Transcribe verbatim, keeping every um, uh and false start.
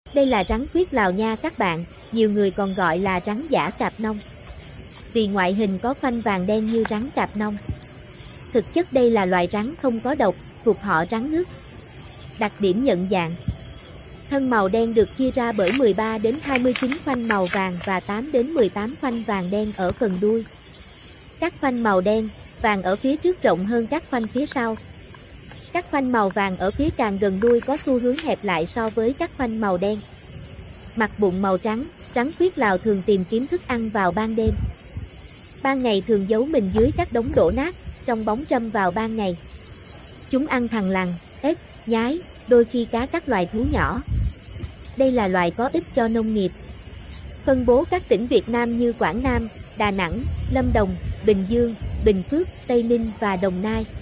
Đây là rắn khuyết Lào nha các bạn, nhiều người còn gọi là rắn giả cạp nông. Vì ngoại hình có phanh vàng đen như rắn cạp nông. Thực chất đây là loài rắn không có độc, thuộc họ rắn nước. Đặc điểm nhận dạng: thân màu đen được chia ra bởi mười ba đến hai mươi chín phanh màu vàng và tám đến mười tám phanh vàng đen ở phần đuôi. Các phanh màu đen, vàng ở phía trước rộng hơn các phanh phía sau. Các phanh màu vàng ở phía càng gần đuôi có xu hướng hẹp lại so với các phanh màu đen. Mặt bụng màu trắng, rắn khuyết Lào thường tìm kiếm thức ăn vào ban đêm. Ban ngày thường giấu mình dưới các đống đổ nát, trong bóng râm vào ban ngày. Chúng ăn thằn lằn, ếch, nhái, đôi khi cá các loài thú nhỏ. Đây là loài có ích cho nông nghiệp. Phân bố các tỉnh Việt Nam như Quảng Nam, Đà Nẵng, Lâm Đồng, Bình Dương, Bình Phước, Tây Ninh và Đồng Nai.